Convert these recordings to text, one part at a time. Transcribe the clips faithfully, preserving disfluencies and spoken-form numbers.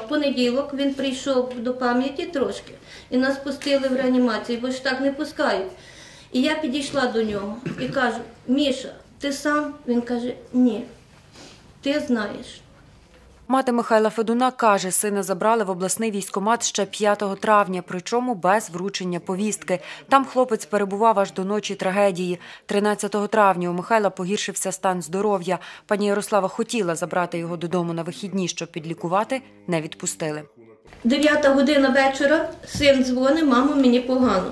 В понеділок він прийшов до пам'яті трошки і нас пустили в реанімацію, бо ж так не пускають. І я підійшла до нього і кажу: Міша, ти сам? Він каже: ні, ти знаєш. Мати Михайла Федуна каже, сина забрали в обласний військкомат ще п'ятого травня, причому без вручення повістки. Там хлопець перебував аж до ночі трагедії. тринадцятого травня у Михайла погіршився стан здоров'я. Пані Ярослава хотіла забрати його додому на вихідні, щоб підлікувати, не відпустили. Дев'ята година вечора, син дзвонить: мамо, мені погано.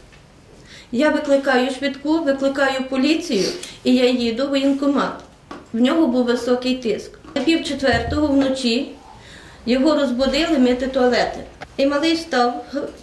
Я викликаю швидку, викликаю поліцію і я їду в воєнкомат. В нього був високий тиск. Пів четвертого вночі його розбудили мити туалети. І малий став,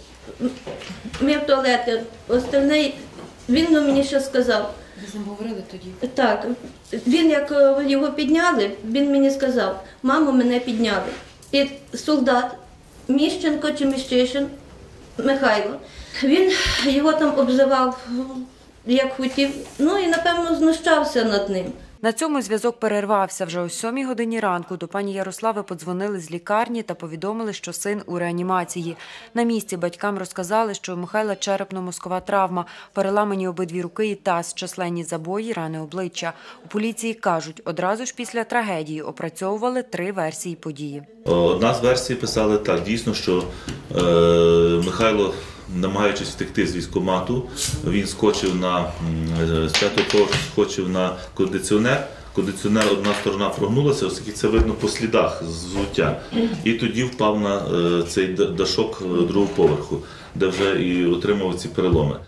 мив туалети. Остальний, він мені ще сказав. Ви з ним говорили тоді? Так. Він, як його підняли, він мені сказав: мамо, мене підняли. І солдат Міщенко чи Міщишин Михайло, він його там обзивав, як хотів, ну і, напевно, знущався над ним. На цьому зв'язок перервався. Вже о сьомій годині ранку до пані Ярослави подзвонили з лікарні та повідомили, що син у реанімації. На місці батькам розказали, що у Михайла черепно-мозкова травма, переламані обидві руки і таз, численні забої, рани обличчя. У поліції кажуть, одразу ж після трагедії опрацьовували три версії події. Одна з версій писали так, дійсно, що е, Михайло, намагаючись втекти з військкомату, він скочив на, з п'ятого поверху скочив на кондиціонер. Кондиціонер, одна сторона прогнулася, оскільки це видно по слідах взуття. І тоді впав на цей дашок другого поверху, де вже і отримав ці переломи.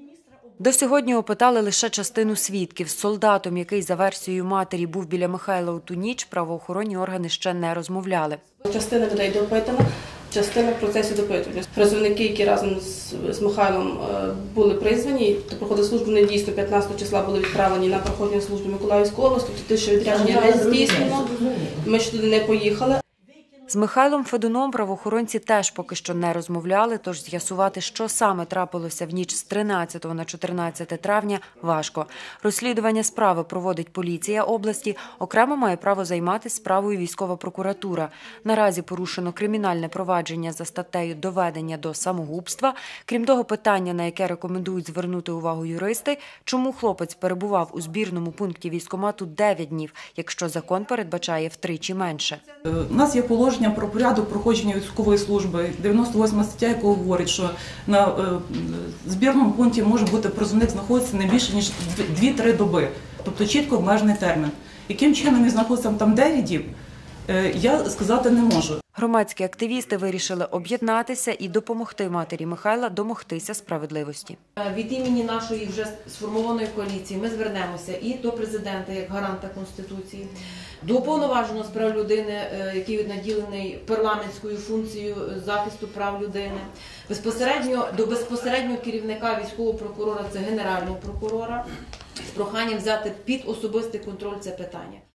До сьогодні опитали лише частину свідків. З солдатом, який за версією матері був біля Михайла у ту ніч, правоохоронні органи ще не розмовляли. Частина людей допитана, частина в процесі допитування. Призовники, які разом з, з Михайлом були призвані, то проходили службу, вони дійсно п'ятнадцятого числа були відправлені на проходження служби в Миколаївську область, тобто те, що відрядження не здійснено, ми ж туди не поїхали. З Михайлом Федуном правоохоронці теж поки що не розмовляли, тож з'ясувати, що саме трапилося в ніч з тринадцятого на чотирнадцяте травня, важко. Розслідування справи проводить поліція області, окремо має право займатися справою військова прокуратура. Наразі порушено кримінальне провадження за статтею «Доведення до самогубства». Крім того, питання, на яке рекомендують звернути увагу юристи, чому хлопець перебував у збірному пункті військкомату дев'ять днів, якщо закон передбачає втричі менше. У нас є положення про порядок проходження військової служби, дев'яносто восьма стаття, яка говорить, що на е, збірному пункті може бути призовник знаходитися не більше, ніж дві-три доби. Тобто чітко обмежений термін. Яким чином він знаходиться там дев'ять діб, е, я сказати не можу. Громадські активісти вирішили об'єднатися і допомогти матері Михайла домогтися справедливості. Від імені нашої вже сформованої коаліції ми звернемося і до президента як гаранта Конституції, до уповноваженого з прав людини, який наділений парламентською функцією захисту прав людини, безпосередньо до безпосереднього керівника військового прокурора, це генерального прокурора, з проханням взяти під особистий контроль це питання.